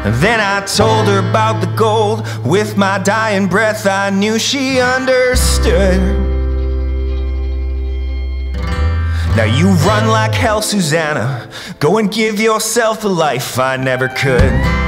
Then I told her about the gold. With my dying breath I knew she understood. Now you run like hell, Susanna. Go and give yourself a life I never could.